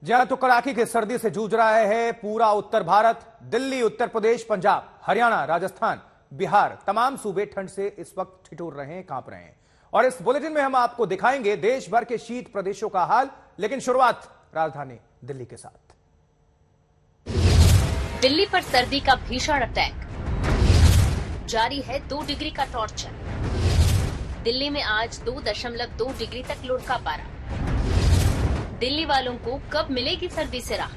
जहां तो कड़ाके की सर्दी से जूझ रहा है पूरा उत्तर भारत। दिल्ली, उत्तर प्रदेश, पंजाब, हरियाणा, राजस्थान, बिहार, तमाम सूबे ठंड से इस वक्त ठिठुर रहे हैं, कांप रहे हैं। और इस बुलेटिन में हम आपको दिखाएंगे देश भर के शीत प्रदेशों का हाल, लेकिन शुरुआत राजधानी दिल्ली के साथ। दिल्ली पर सर्दी का भीषण अटैक, जारी है 2 डिग्री का टॉर्चर। दिल्ली में आज 2.2 डिग्री तक लुढ़का पारा। दिल्ली वालों को कब मिलेगी सर्दी से राहत?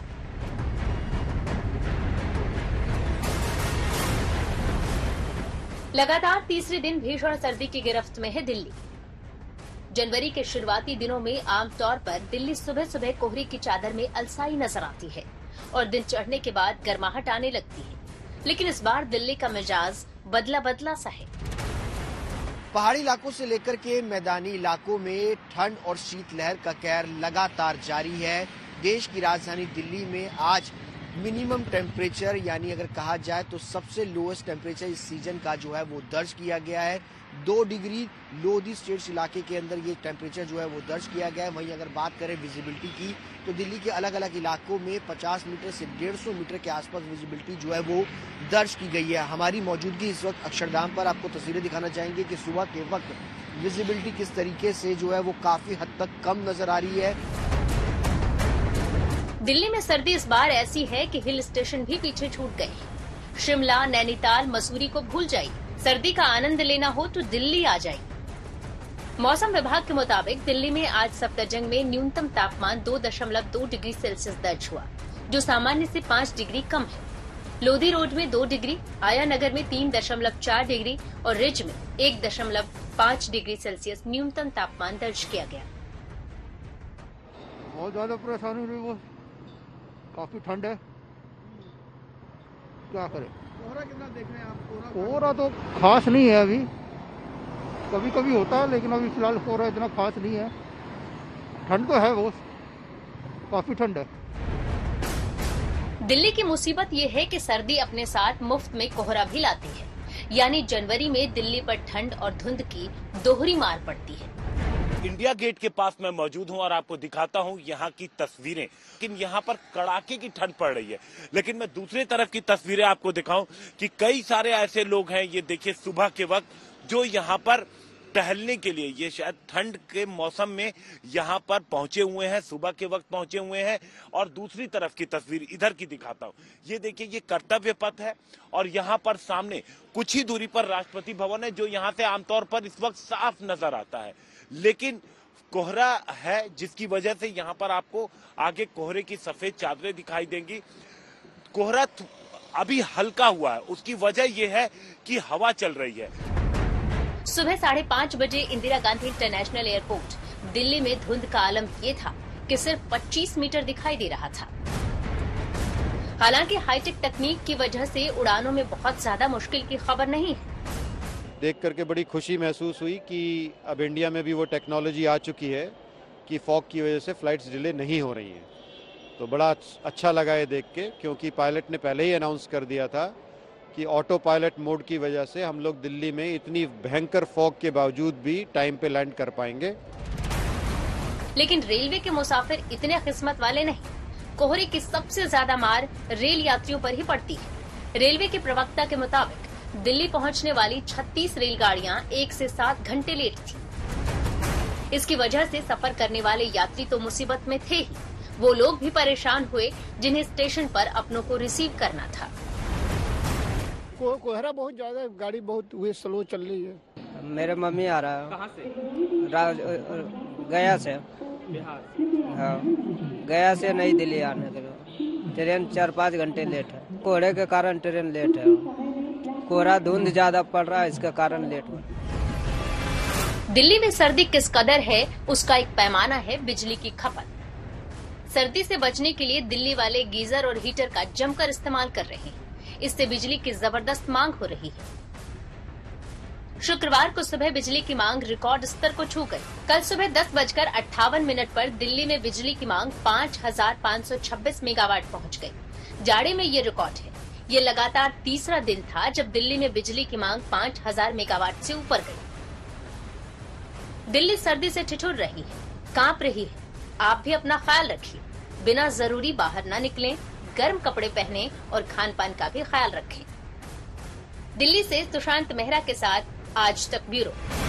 लगातार तीसरे दिन भीषण सर्दी की गिरफ्त में है दिल्ली। जनवरी के शुरुआती दिनों में आमतौर पर दिल्ली सुबह सुबह कोहरे की चादर में अलसाई नजर आती है और दिन चढ़ने के बाद गर्माहट आने लगती है, लेकिन इस बार दिल्ली का मिजाज बदला बदला सा है। पहाड़ी इलाकों से लेकर के मैदानी इलाकों में ठंड और शीतलहर का कहर लगातार जारी है। देश की राजधानी दिल्ली में आज मिनिमम टेम्परेचर यानी अगर कहा जाए तो सबसे लोएस्ट टेम्परेचर इस सीजन का जो है वो दर्ज किया गया है। 2 डिग्री लोधी स्टेट्स इलाके के अंदर ये टेम्परेचर जो है वो दर्ज किया गया है। वहीं अगर बात करें विजिबिलिटी की तो दिल्ली के अलग अलग इलाकों में 50 मीटर से 150 मीटर के आसपास विजिबिलिटी जो है वो दर्ज की गई है। हमारी मौजूदगी इस वक्त अक्षरधाम पर, आपको तस्वीरें दिखाना चाहेंगे कि सुबह के वक्त विजिबिलिटी किस तरीके से जो है वो काफी हद तक कम नजर आ रही है। दिल्ली में सर्दी इस बार ऐसी है कि हिल स्टेशन भी पीछे छूट गए। शिमला, नैनीताल, मसूरी को भूल जाइए। सर्दी का आनंद लेना हो तो दिल्ली आ जाइए। मौसम विभाग के मुताबिक दिल्ली में आज सफदरजंग में न्यूनतम तापमान 2.2 डिग्री सेल्सियस दर्ज हुआ, जो सामान्य से 5 डिग्री कम है। लोधी रोड में 2 डिग्री, आया नगर में 3.4 डिग्री और रिज में 1.5 डिग्री सेल्सियस न्यूनतम तापमान दर्ज किया गया। बहुत ज्यादा परेशानी हुई, वो काफी ठंड है, क्या करें। कोहरा कितना देख रहे हैं आप? कोहरा तो खास नहीं है, अभी कभी कभी होता है, लेकिन अभी फिलहाल कोहरा इतना खास नहीं है। ठंड तो है, वो काफी ठंड है। दिल्ली की मुसीबत ये है कि सर्दी अपने साथ मुफ्त में कोहरा भी लाती है, यानी जनवरी में दिल्ली पर ठंड और धुंध की दोहरी मार पड़ती है। इंडिया गेट के पास मैं मौजूद हूं और आपको दिखाता हूं यहां की तस्वीरें, लेकिन यहां पर कड़ाके की ठंड पड़ रही है। लेकिन मैं दूसरी तरफ की तस्वीरें आपको दिखाऊं कि कई सारे ऐसे लोग हैं, ये देखिए सुबह के वक्त जो यहां पर टहलने के लिए, ये शायद ठंड के मौसम में यहां पर पहुंचे हुए हैं, सुबह के वक्त पहुंचे हुए हैं। और दूसरी तरफ की तस्वीर इधर की दिखाता हूं, ये देखिए ये कर्तव्य पथ है और यहां पर सामने कुछ ही दूरी पर राष्ट्रपति भवन है, जो यहां से आमतौर पर इस वक्त साफ नजर आता है। लेकिन कोहरा है, जिसकी वजह से यहां पर आपको आगे कोहरे की सफेद चादरें दिखाई देंगी। कोहरा अभी हल्का हुआ है, उसकी वजह यह है कि हवा चल रही है। सुबह 5:30 बजे इंदिरा गांधी इंटरनेशनल एयरपोर्ट दिल्ली में धुंध का आलम ये था कि सिर्फ 25 मीटर दिखाई दे रहा था। हालांकि हाईटेक तकनीक की वजह से उड़ानों में बहुत ज्यादा मुश्किल की खबर नहीं है। देख करके बड़ी खुशी महसूस हुई कि अब इंडिया में भी वो टेक्नोलॉजी आ चुकी है कि फॉग की वजह से फ्लाइट्स डिले नहीं हो रही हैं। तो बड़ा अच्छा लगा ये देख के, क्योंकि पायलट ने पहले ही अनाउंस कर दिया था कि ऑटो पायलट मोड की वजह से हम लोग दिल्ली में इतनी भयंकर फॉग के बावजूद भी टाइम पे लैंड कर पाएंगे। लेकिन रेलवे के मुसाफिर इतने किस्मत वाले नहीं। कोहरे की सबसे ज्यादा मार रेल यात्रियों पर ही पड़ती है। रेलवे के प्रवक्ता के मुताबिक दिल्ली पहुंचने वाली 36 रेलगाड़ियां 1 से 7 घंटे लेट थी। इसकी वजह से सफर करने वाले यात्री तो मुसीबत में थे ही, वो लोग भी परेशान हुए जिन्हें स्टेशन पर अपनों को रिसीव करना था। कोहरा बहुत ज्यादा, गाड़ी बहुत स्लो चल रही है। मेरे मम्मी आ रहा है। कहाँ से? गया से। बिहार? हाँ, गया से नई दिल्ली आने के लिए ट्रेन 4-5 घंटे लेट है। कोहरे के कारण ट्रेन लेट है। कोहरा धुंध ज्यादा पड़ रहा है, इसके कारण लेट हुआ। दिल्ली में सर्दी किस कदर है उसका एक पैमाना है बिजली की खपत। सर्दी से बचने के लिए दिल्ली वाले गीजर और हीटर का जमकर इस्तेमाल कर रहे हैं। इससे बिजली की जबरदस्त मांग हो रही है। शुक्रवार को सुबह बिजली की मांग रिकॉर्ड स्तर को छू गई। कल सुबह 10:58 पर दिल्ली में बिजली की मांग 5,526 मेगावाट पहुंच गई। जाड़े में ये रिकॉर्ड है। ये लगातार तीसरा दिन था जब दिल्ली में बिजली की मांग 5,000 मेगावाट से ऊपर गई। दिल्ली सर्दी से ठिठुर रही है, कांप रही है। आप भी अपना ख्याल रखिए। बिना जरूरी बाहर न निकलें, गर्म कपड़े पहनें और खान पान का भी ख्याल रखें। दिल्ली से सुशांत मेहरा के साथ आज तक ब्यूरो।